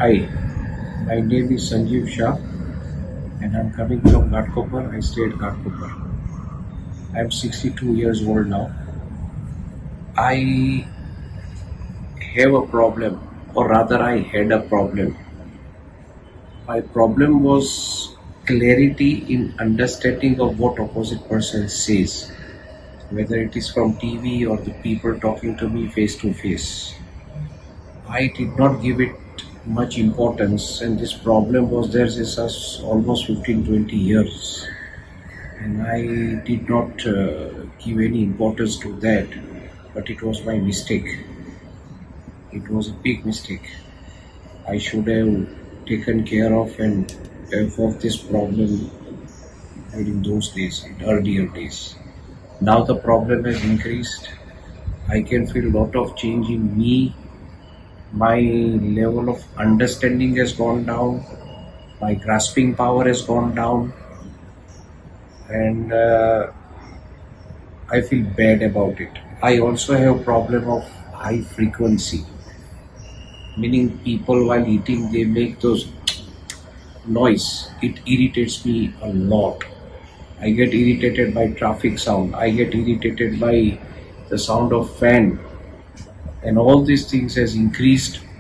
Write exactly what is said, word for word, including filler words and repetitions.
Hi, my name is Sanjeev Shah and I'm coming from Ghatkopar. I stay at Ghatkopar. I'm sixty-two years old now. I have a problem, or rather, I had a problem. My problem was clarity in understanding of what opposite person says, whether it is from T V or the people talking to me face to face. I did not give it much importance, and this problem was there since us almost fifteen twenty years. And I did not uh, give any importance to that, but it was my mistake. It was a big mistake. I should have taken care of and of this problem in those days, in earlier days. Now the problem has increased. I can feel a lot of change in me. My level of understanding has gone down. My grasping power has gone down. And uh, I feel bad about it. I also have problem of high frequency, meaning people while eating they make those noise. It irritates me a lot. I get irritated by traffic sound. I get irritated by the sound of fan, and all these things has increased